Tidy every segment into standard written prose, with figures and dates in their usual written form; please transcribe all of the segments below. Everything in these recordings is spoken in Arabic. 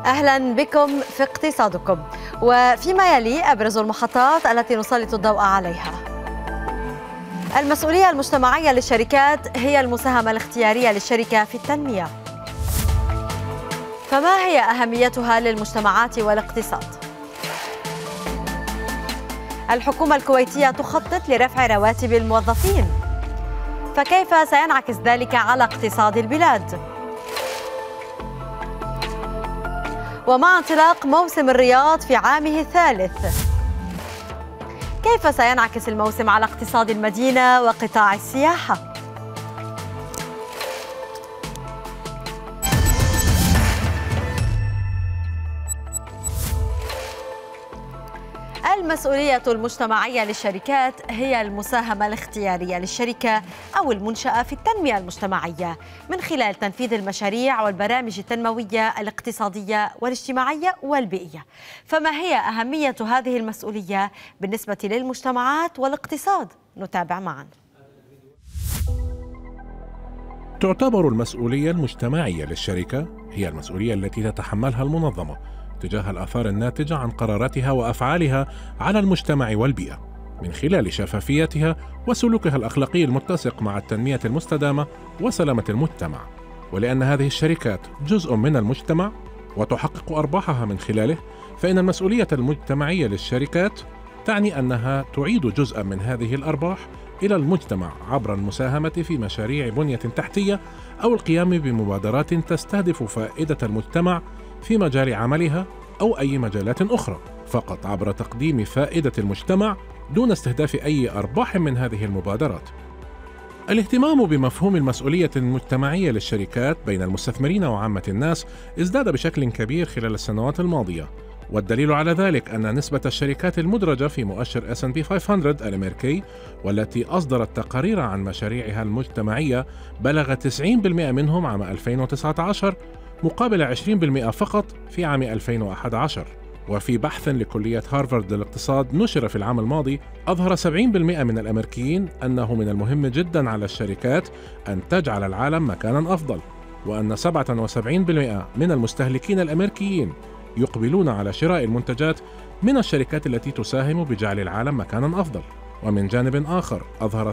أهلا بكم في اقتصادكم، وفيما يلي أبرز المحطات التي نسلط الضوء عليها. المسؤولية المجتمعية للشركات هي المساهمة الاختيارية للشركة في التنمية. فما هي أهميتها للمجتمعات والاقتصاد؟ الحكومة الكويتية تخطط لرفع رواتب الموظفين، فكيف سينعكس ذلك على اقتصاد البلاد؟ ومع انطلاق موسم الرياض في عامه الثالث، كيف سينعكس الموسم على اقتصاد المدينة وقطاع السياحة؟ المسؤولية المجتمعية للشركات هي المساهمة الاختيارية للشركة أو المنشأة في التنمية المجتمعية من خلال تنفيذ المشاريع والبرامج التنموية الاقتصادية والاجتماعية والبيئية. فما هي أهمية هذه المسؤولية بالنسبة للمجتمعات والاقتصاد؟ نتابع معا. تعتبر المسؤولية المجتمعية للشركة هي المسؤولية التي تتحملها المنظمة تجاه الآثار الناتجة عن قراراتها وأفعالها على المجتمع والبيئة من خلال شفافيتها وسلوكها الأخلاقي المتسق مع التنمية المستدامة وسلامة المجتمع. ولأن هذه الشركات جزء من المجتمع وتحقق أرباحها من خلاله، فإن المسؤولية المجتمعية للشركات تعني أنها تعيد جزءا من هذه الأرباح إلى المجتمع عبر المساهمة في مشاريع بنية تحتية أو القيام بمبادرات تستهدف فائدة المجتمع في مجال عملها أو أي مجالات أخرى، فقط عبر تقديم فائدة المجتمع دون استهداف أي أرباح من هذه المبادرات. الاهتمام بمفهوم المسؤولية المجتمعية للشركات بين المستثمرين وعامة الناس ازداد بشكل كبير خلال السنوات الماضية، والدليل على ذلك أن نسبة الشركات المدرجة في مؤشر S&P 500 الأمريكي والتي أصدرت تقارير عن مشاريعها المجتمعية بلغت 90% منهم عام 2019 مقابل 20% فقط في عام 2011. وفي بحث لكلية هارفارد للاقتصاد نشر في العام الماضي، أظهر 70% من الأمريكيين أنه من المهم جدا على الشركات أن تجعل العالم مكانا أفضل، وأن 77% من المستهلكين الأمريكيين يقبلون على شراء المنتجات من الشركات التي تساهم بجعل العالم مكانا أفضل. ومن جانب آخر، أظهر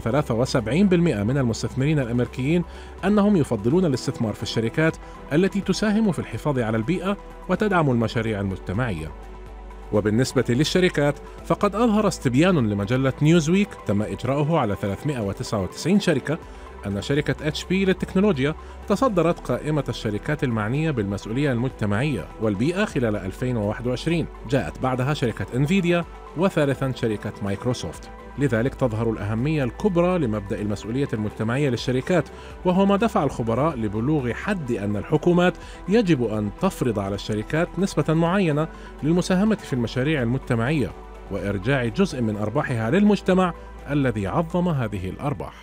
73% من المستثمرين الأمريكيين أنهم يفضلون الاستثمار في الشركات التي تساهم في الحفاظ على البيئة وتدعم المشاريع المجتمعية. وبالنسبة للشركات، فقد أظهر استبيان لمجلة نيوزويك تم إجراؤه على 399 شركة أن شركة HP للتكنولوجيا تصدرت قائمة الشركات المعنية بالمسؤولية المجتمعية والبيئة خلال 2021. جاءت بعدها شركة انفيديا، وثالثا شركة مايكروسوفت. لذلك تظهر الأهمية الكبرى لمبدأ المسؤولية المجتمعية للشركات، وهو ما دفع الخبراء لبلوغ حد أن الحكومات يجب أن تفرض على الشركات نسبة معينة للمساهمة في المشاريع المجتمعية وإرجاع جزء من أرباحها للمجتمع الذي عظم هذه الأرباح.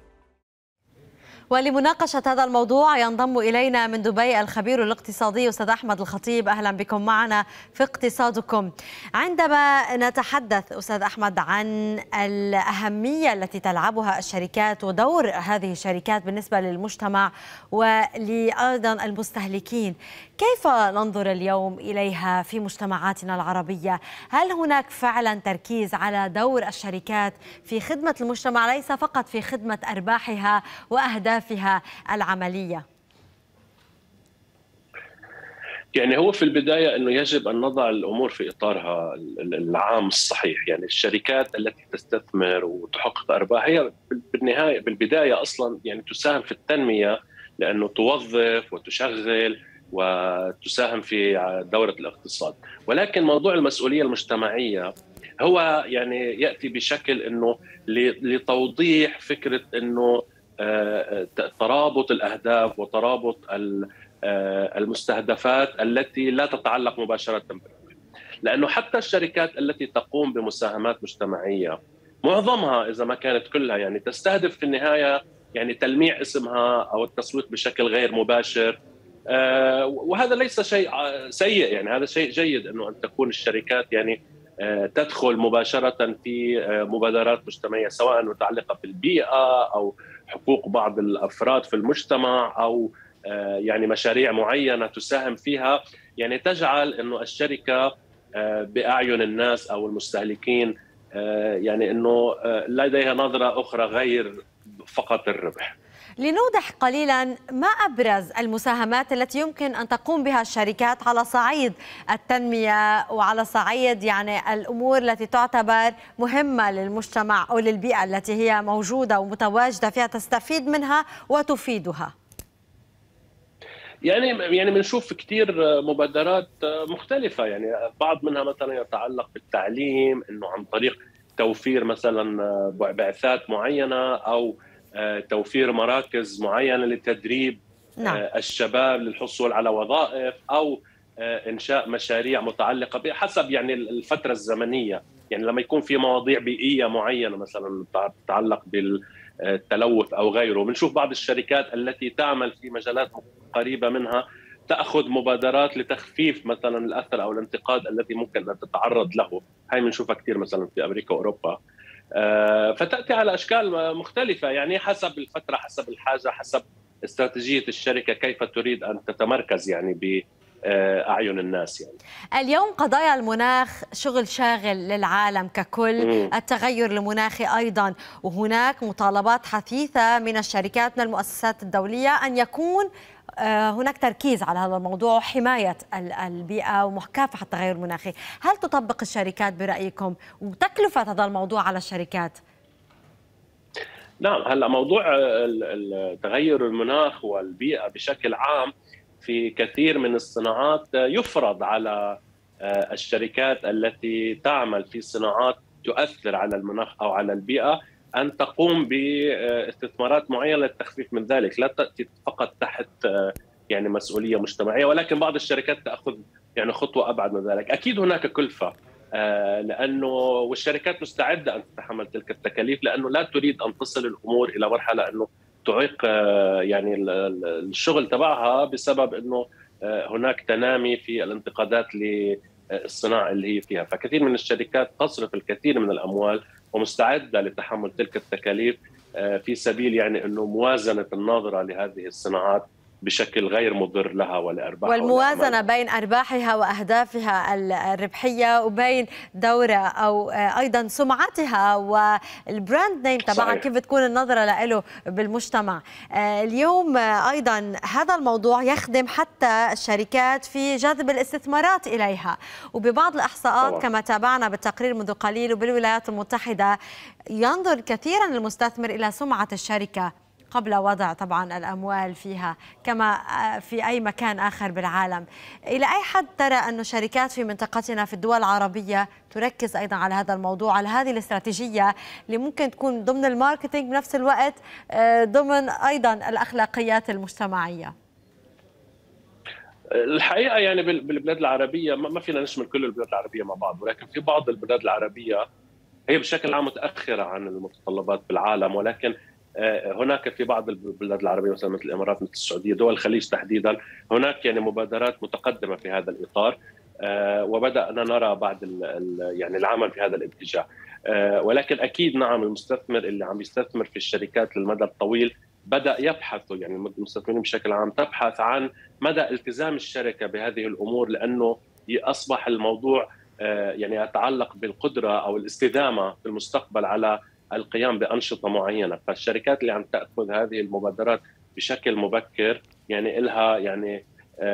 ولمناقشة هذا الموضوع ينضم إلينا من دبي الخبير الاقتصادي أستاذ أحمد الخطيب. أهلا بكم معنا في اقتصادكم. عندما نتحدث أستاذ أحمد عن الأهمية التي تلعبها الشركات ودور هذه الشركات بالنسبة للمجتمع وأيضا المستهلكين، كيف ننظر اليوم إليها في مجتمعاتنا العربية؟ هل هناك فعلا تركيز على دور الشركات في خدمة المجتمع ليس فقط في خدمة أرباحها وأهدافها العملية؟ يعني هو في البداية أنه يجب أن نضع الأمور في إطارها العام الصحيح. يعني الشركات التي تستثمر وتحقق أرباح هي بالنهاية بالبداية أصلا يعني تساهم في التنمية، لأنه توظف وتشغل وتساهم في دورة الاقتصاد. ولكن موضوع المسؤولية المجتمعية هو يعني يأتي بشكل أنه لتوضيح فكرة أنه ترابط الأهداف وترابط المستهدفات التي لا تتعلق مباشرة بالربح. لأنه حتى الشركات التي تقوم بمساهمات مجتمعية معظمها إذا ما كانت كلها يعني تستهدف في النهاية يعني تلميع اسمها أو التسويق بشكل غير مباشر، وهذا ليس شيء سيء. يعني هذا شيء جيد أنه أن تكون الشركات يعني تدخل مباشرة في مبادرات مجتمعية سواء متعلقة بالبيئة أو حقوق بعض الأفراد في المجتمع أو يعني مشاريع معينة تساهم فيها، يعني تجعل أنه الشركة بأعين الناس أو المستهلكين يعني أنه لديها نظرة أخرى غير فقط الربح. لنوضح قليلا، ما أبرز المساهمات التي يمكن أن تقوم بها الشركات على صعيد التنمية وعلى صعيد يعني الأمور التي تعتبر مهمة للمجتمع أو للبيئة التي هي موجودة ومتواجدة فيها، تستفيد منها وتفيدها؟ يعني بنشوف كثير مبادرات مختلفة، يعني بعض منها مثلا يتعلق بالتعليم، انه عن طريق توفير مثلا بعثات معينة او توفير مراكز معينة لتدريب نعم. الشباب للحصول على وظائف، او انشاء مشاريع متعلقة بحسب يعني الفترة الزمنية. يعني لما يكون في مواضيع بيئية معينة مثلا تتعلق بالتلوث او غيره، بنشوف بعض الشركات التي تعمل في مجالات قريبة منها تأخذ مبادرات لتخفيف مثلا الأثر أو الانتقاد الذي ممكن أن تتعرض له. هاي بنشوفها كثير مثلا في أمريكا وأوروبا. فتأتي على أشكال مختلفة، يعني حسب الفترة، حسب الحاجة، حسب استراتيجية الشركة كيف تريد أن تتمركز يعني بأعين الناس. يعني اليوم قضايا المناخ شغل شاغل للعالم ككل، التغير المناخي أيضا، وهناك مطالبات حثيثة من الشركات من المؤسسات الدولية أن يكون هناك تركيز على هذا الموضوع وحماية البيئة ومكافحة التغير المناخي. هل تطبق الشركات برأيكم وتكلفة هذا الموضوع على الشركات؟ نعم، هلا موضوع تغير المناخ والبيئة بشكل عام في كثير من الصناعات يفرض على الشركات التي تعمل في صناعات تؤثر على المناخ أو على البيئة أن تقوم باستثمارات معينة للتخفيف من ذلك، لا تأتي فقط تحت يعني مسؤولية مجتمعية، ولكن بعض الشركات تأخذ يعني خطوة أبعد من ذلك. أكيد هناك كلفة لأنه والشركات مستعدة أن تتحمل تلك التكاليف، لأنه لا تريد أن تصل الأمور إلى مرحلة أنه تعيق يعني الشغل تبعها بسبب أنه هناك تنامي في الانتقادات للصناعة اللي هي فيها. فكثير من الشركات تصرف الكثير من الأموال ومستعدة لتحمل تلك التكاليف في سبيل يعني أنه موازنة الناظرة لهذه الصناعات بشكل غير مضر لها ولأرباحها، والموازنة بين أرباحها وأهدافها الربحية وبين دورة أو أيضا سمعتها والبراند نيم تبعها، كيف بتكون النظرة له بالمجتمع. اليوم أيضا هذا الموضوع يخدم حتى الشركات في جذب الاستثمارات إليها، وببعض الإحصاءات طبعا كما تابعنا بالتقرير منذ قليل، وبالولايات المتحدة ينظر كثيرا المستثمر إلى سمعة الشركة قبل وضع طبعا الأموال فيها، كما في أي مكان آخر بالعالم. إلى أي حد ترى أن شركات في منطقتنا في الدول العربية تركز أيضا على هذا الموضوع، على هذه الاستراتيجية اللي ممكن تكون ضمن الماركتينج بنفس الوقت ضمن أيضا الأخلاقيات المجتمعية؟ الحقيقة يعني بالبلاد العربية ما فينا نشمل كل البلاد العربية مع بعض، ولكن في بعض البلاد العربية هي بشكل عام متأخرة عن المتطلبات بالعالم، ولكن هناك في بعض البلاد العربية مثل الإمارات، مثل السعودية، دول الخليج تحديدا، هناك يعني مبادرات متقدمة في هذا الإطار، وبدأنا نرى بعض يعني العمل في هذا الاتجاه. ولكن أكيد نعم، المستثمر اللي عم يستثمر في الشركات للمدى الطويل بدأ يبحث، يعني المستثمرين بشكل عام تبحث عن مدى التزام الشركة بهذه الأمور، لأنه أصبح الموضوع يعني يتعلق بالقدرة أو الاستدامة في المستقبل على القيام بأنشطة معينة. فالشركات اللي عم تأخذ هذه المبادرات بشكل مبكر يعني لها يعني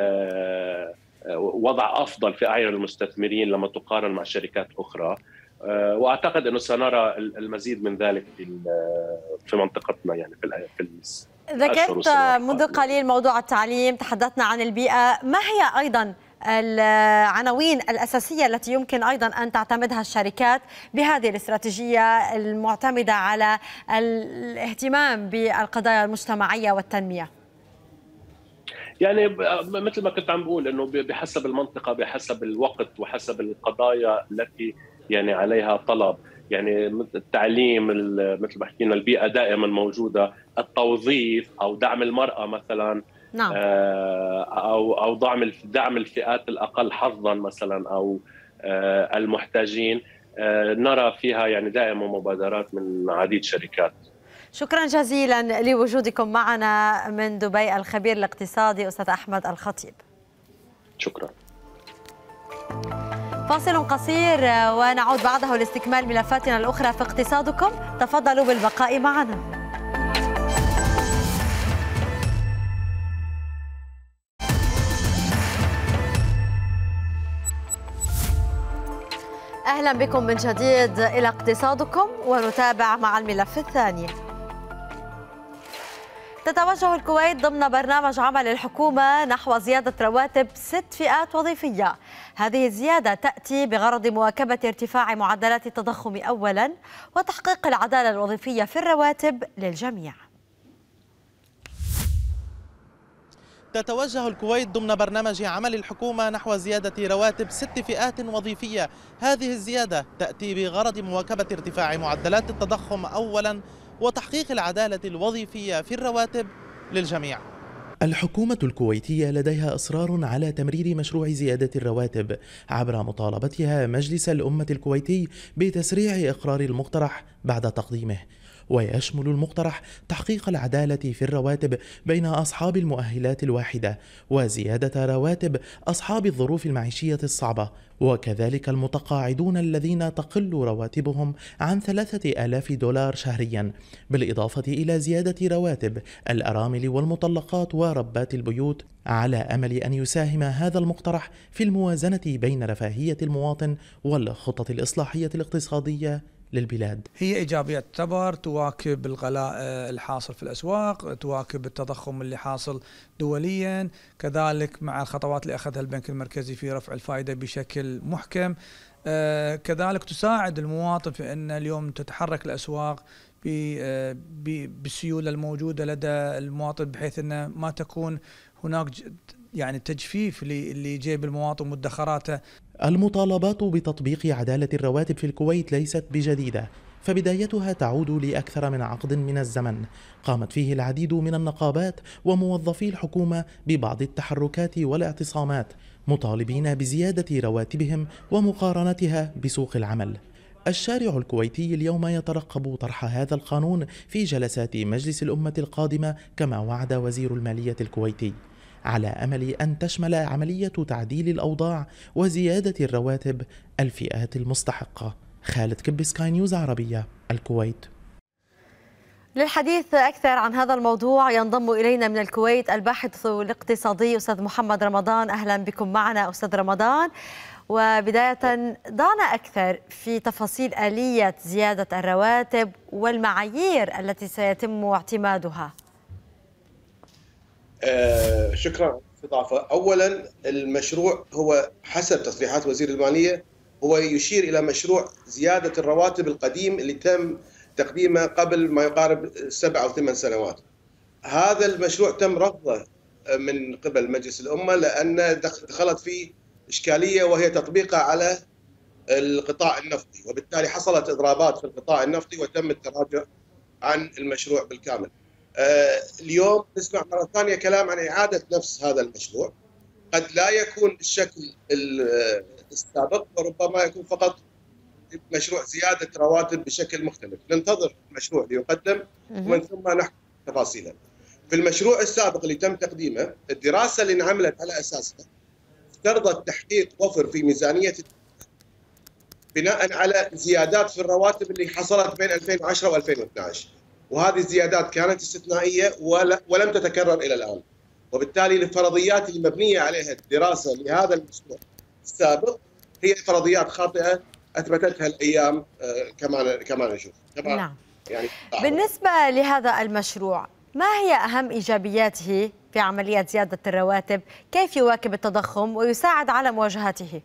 وضع أفضل في أعين المستثمرين لما تقارن مع شركات أخرى، وأعتقد أنه سنرى المزيد من ذلك في منطقتنا يعني في ذكرت منذ قليل موضوع التعليم، تحدثنا عن البيئة، ما هي أيضا العناوين الأساسية التي يمكن أيضا أن تعتمدها الشركات بهذه الاستراتيجية المعتمدة على الاهتمام بالقضايا المجتمعية والتنمية؟ يعني مثل ما كنت عم بقول انه بحسب المنطقة، بحسب الوقت، وحسب القضايا التي يعني عليها طلب. يعني التعليم، مثل ما حكينا، البيئة دائما موجودة، التوظيف او دعم المرأة مثلا، نعم. او دعم الفئات الاقل حظا مثلا، او المحتاجين، نرى فيها يعني دائما مبادرات من عديد شركات. شكرا جزيلا لوجودكم معنا من دبي الخبير الاقتصادي أستاذ أحمد الخطيب. شكرا. فاصل قصير ونعود بعده لاستكمال ملفاتنا الأخرى في اقتصادكم. تفضلوا بالبقاء معنا. أهلا بكم من جديد إلى اقتصادكم، ونتابع مع الملف الثاني. تتوجه الكويت ضمن برنامج عمل الحكومة نحو زيادة رواتب 6 فئات وظيفية. هذه الزيادة تأتي بغرض مواكبة ارتفاع معدلات التضخم أولا، وتحقيق العدالة الوظيفية في الرواتب للجميع. تتوجه الكويت ضمن برنامج عمل الحكومة نحو زيادة رواتب 6 فئات وظيفية. هذه الزيادة تأتي بغرض مواكبة ارتفاع معدلات التضخم أولا، وتحقيق العدالة الوظيفية في الرواتب للجميع. الحكومة الكويتية لديها إصرار على تمرير مشروع زيادة الرواتب عبر مطالبتها مجلس الأمة الكويتي بتسريع إقرار المقترح بعد تقديمه. ويشمل المقترح تحقيق العدالة في الرواتب بين أصحاب المؤهلات الواحدة، وزيادة رواتب أصحاب الظروف المعيشية الصعبة، وكذلك المتقاعدون الذين تقل رواتبهم عن 3000 دولار شهريا، بالإضافة إلى زيادة رواتب الأرامل والمطلقات وربات البيوت، على أمل أن يساهم هذا المقترح في الموازنة بين رفاهية المواطن والخطط الإصلاحية الاقتصادية للبلاد. هي إيجابية تعتبر تواكب الغلاء الحاصل في الأسواق، تواكب التضخم اللي حاصل دوليا، كذلك مع الخطوات اللي أخذها البنك المركزي في رفع الفائدة بشكل محكم. كذلك تساعد المواطن في أن اليوم تتحرك الأسواق بالسيولة الموجودة لدى المواطن، بحيث أن ما تكون هناك يعني تجفيف لجيب المواطن ومدخراته. المطالبات بتطبيق عدالة الرواتب في الكويت ليست بجديدة، فبدايتها تعود لأكثر من عقد من الزمن قامت فيه العديد من النقابات وموظفي الحكومة ببعض التحركات والاعتصامات، مطالبين بزيادة رواتبهم ومقارنتها بسوق العمل. الشارع الكويتي اليوم يترقب طرح هذا القانون في جلسات مجلس الأمة القادمة كما وعد وزير المالية الكويتي، على أمل أن تشمل عملية تعديل الأوضاع وزيادة الرواتب الفئات المستحقة. خالد كب، سكاي نيوز عربية، الكويت. للحديث أكثر عن هذا الموضوع ينضم إلينا من الكويت الباحث الاقتصادي أستاذ محمد رمضان. أهلا بكم معنا أستاذ رمضان. وبداية ضعنا أكثر في تفاصيل آلية زيادة الرواتب والمعايير التي سيتم اعتمادها. شكرا على الاستضافة. أولا المشروع هو حسب تصريحات وزير المالية هو يشير إلى مشروع زيادة الرواتب القديم اللي تم تقديمه قبل ما يقارب 7 أو 8 سنوات. هذا المشروع تم رفضه من قبل مجلس الأمة لأن دخلت فيه إشكالية وهي تطبيقه على القطاع النفطي، وبالتالي حصلت إضرابات في القطاع النفطي وتم التراجع عن المشروع بالكامل. اليوم نسمع مرة ثانية كلام عن إعادة نفس هذا المشروع، قد لا يكون بالشكل السابق وربما يكون فقط مشروع زيادة رواتب بشكل مختلف. ننتظر المشروع ليقدم ومن ثم نحكم تفاصيله. في المشروع السابق اللي تم تقديمه الدراسة اللي انعملت على أساسها افترضت تحقيق وفر في ميزانية بناء على زيادات في الرواتب اللي حصلت بين 2010 و2012، وهذه الزيادات كانت استثنائية ولم تتكرر إلى الآن، وبالتالي الفرضيات اللي مبنية عليها الدراسة لهذا المشروع السابق هي فرضيات خاطئة أثبتتها الأيام كما نشوف. نعم. يعني بالنسبة لهذا المشروع ما هي أهم إيجابياته في عملية زيادة الرواتب؟ كيف يواكب التضخم ويساعد على مواجهته؟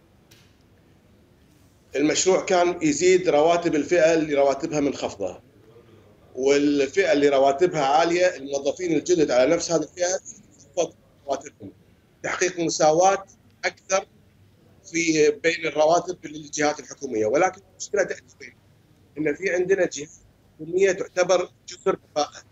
المشروع كان يزيد رواتب الفئة اللي رواتبها منخفضة، والفئة اللي رواتبها عالية الموظفين الجدد على نفس هذه الفئة يخفض رواتبهم، تحقيق مساواة أكثر في بين الرواتب للجهات الحكومية. ولكن المشكلة تأتي فين؟ إن في عندنا جهات حكومية تعتبر جسر كفاءة،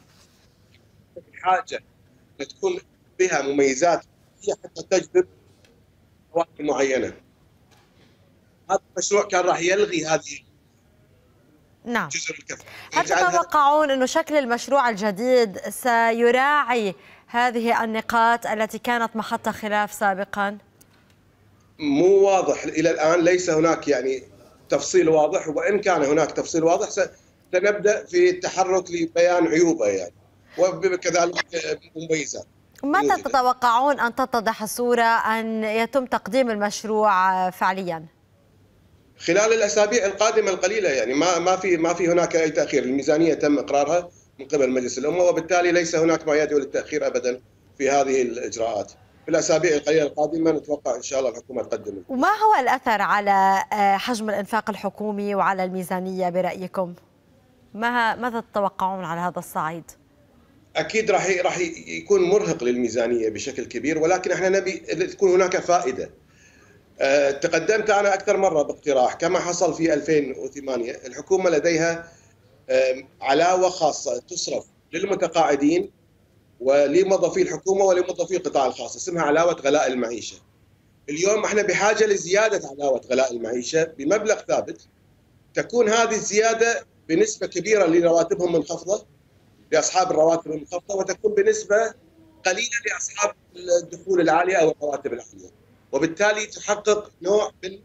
بحاجة أن تكون بها مميزات هي حتى تجذب رواتب معينة. هذا المشروع كان راح يلغي هذه نعم. جزر الكفر. هل تتوقعون أن شكل المشروع الجديد سيراعي هذه النقاط التي كانت محط خلاف سابقا؟ مو واضح إلى الآن، ليس هناك يعني تفصيل واضح، وإن كان هناك تفصيل واضح سنبدأ في التحرك لبيان عيوبه يعني، وكذلك مميزات. متى تتوقعون أن تتضح الصورة أن يتم تقديم المشروع فعليا؟ خلال الأسابيع القادمة القليلة يعني، ما في هناك أي تأخير. الميزانية تم إقرارها من قبل مجلس الأمة، وبالتالي ليس هناك ما يدعو للتأخير أبدا في هذه الإجراءات. في الأسابيع القليلة القادمة نتوقع إن شاء الله الحكومة تقدم. وما هو الأثر على حجم الإنفاق الحكومي وعلى الميزانية برأيكم؟ ماذا تتوقعون على هذا الصعيد؟ أكيد راح يكون مرهق للميزانية بشكل كبير، ولكن احنا نبي تكون هناك فائدة. تقدمت أنا أكثر مرة باقتراح كما حصل في 2008. الحكومة لديها علاوة خاصة تصرف للمتقاعدين ولموظفي الحكومة ولموظفي القطاع الخاص، اسمها علاوة غلاء المعيشة. اليوم احنا بحاجة لزيادة علاوة غلاء المعيشة بمبلغ ثابت، تكون هذه الزيادة بنسبة كبيرة لرواتبهم منخفضة، لأصحاب الرواتب المنخفضة، وتكون بنسبة قليلة لأصحاب الدخول العالية أو الرواتب العالية، وبالتالي تحقق نوع من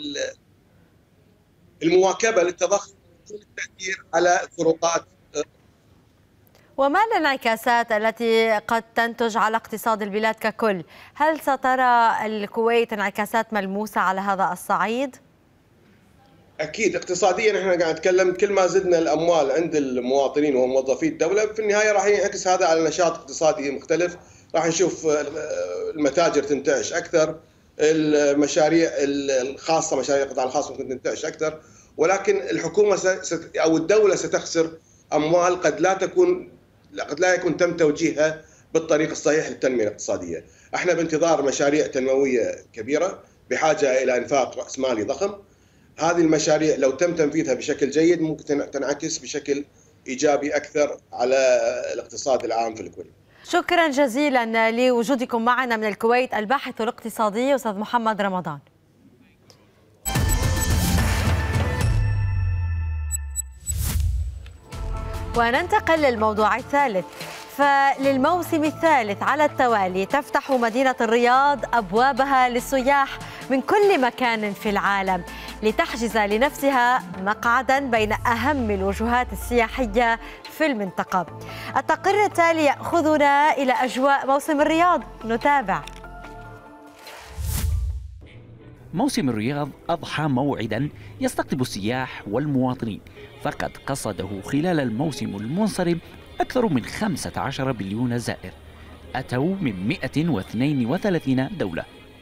المواكبة للتضخم بدون التأثير على الفروقات. وما الانعكاسات التي قد تنتج على اقتصاد البلاد ككل؟ هل سترى الكويت انعكاسات ملموسة على هذا الصعيد؟ أكيد اقتصاديا احنا قاعد نتكلم، كل ما زدنا الأموال عند المواطنين وموظفي الدولة في النهاية راح ينعكس هذا على نشاط اقتصادي مختلف، راح نشوف المتاجر تنتعش أكثر، المشاريع الخاصة مشاريع القطاع الخاص ممكن تنتعش أكثر، ولكن الحكومة أو الدولة ستخسر أموال قد لا يكون تم توجيهها بالطريق الصحيح للتنمية الاقتصادية. احنا بانتظار مشاريع تنموية كبيرة بحاجة إلى إنفاق رأس مالي ضخم. هذه المشاريع لو تم تنفيذها بشكل جيد ممكن تنعكس بشكل إيجابي أكثر على الاقتصاد العام في الكويت. شكرا جزيلا لوجودكم معنا من الكويت الباحث الاقتصادي أستاذ محمد رمضان. وننتقل للموضوع الثالث. فللموسم الثالث على التوالي تفتح مدينة الرياض أبوابها للسياح من كل مكان في العالم لتحجز لنفسها مقعدا بين أهم الوجهات السياحية في المنطقة. التقرير التالي يأخذنا إلى أجواء موسم الرياض، نتابع. موسم الرياض أضحى موعدا يستقطب السياح والمواطنين، فقد قصده خلال الموسم المنصرم أكثر من 15 بليون زائر أتوا من 132 دولة.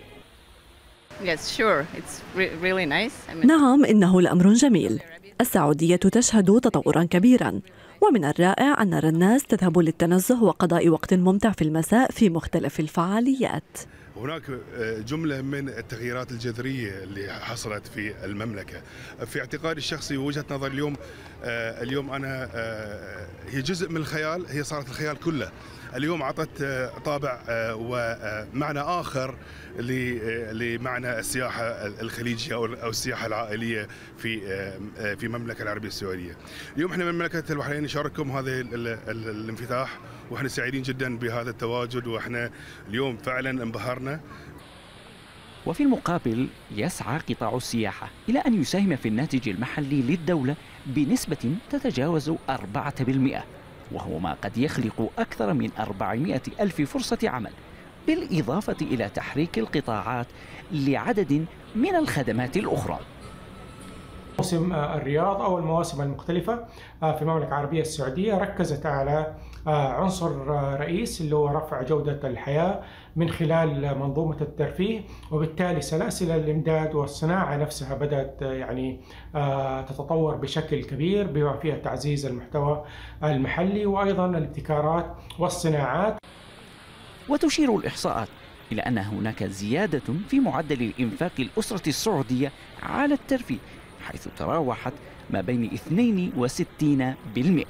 نعم، إنه الأمر جميل. السعودية تشهد تطورا كبيرا، ومن الرائع أن نرى الناس تذهب للتنزه وقضاء وقت ممتع في المساء في مختلف الفعاليات. هناك جملة من التغييرات الجذرية اللي حصلت في المملكة. في اعتقادي الشخصي ووجهة نظر اليوم أنا هي جزء من الخيال، هي صارت الخيال كله. اليوم عطت طابع ومعنى آخر لمعنى السياحة الخليجية أو السياحة العائلية في المملكة العربية السعودية. اليوم احنا مملكة البحرين نشارككم هذا الانفتاح، واحنا سعيدين جدا بهذا التواجد، واحنا اليوم فعلا انبهرنا. وفي المقابل يسعى قطاع السياحة إلى أن يساهم في الناتج المحلي للدولة بنسبة تتجاوز 4%، وهو ما قد يخلق أكثر من 400 ألف فرصة عمل، بالإضافة إلى تحريك القطاعات لعدد من الخدمات الأخرى. موسم الرياض أو المواسم المختلفة في المملكة العربية السعودية ركزت على عنصر رئيس اللي هو رفع جودة الحياة من خلال منظومة الترفيه، وبالتالي سلاسل الإمداد والصناعة نفسها بدأت يعني تتطور بشكل كبير بما فيها تعزيز المحتوى المحلي وأيضا الابتكارات والصناعات. وتشير الإحصاءات إلى أن هناك زيادة في معدل الإنفاق الأسرة السعودية على الترفيه، حيث تراوحت ما بين 62%.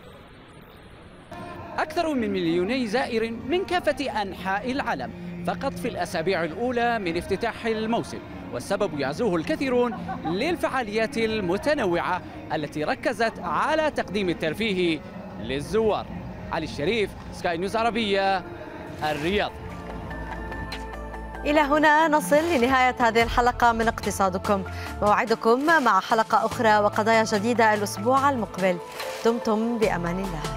أكثر من 2 مليون زائر من كافة أنحاء العالم فقط في الأسابيع الأولى من افتتاح الموسم، والسبب يعزوه الكثيرون للفعاليات المتنوعة التي ركزت على تقديم الترفيه للزوار. علي الشريف، سكاي نيوز عربية، الرياض. إلى هنا نصل لنهاية هذه الحلقة من اقتصادكم. موعدكم مع حلقة أخرى وقضايا جديدة الأسبوع المقبل. دمتم بأمان الله.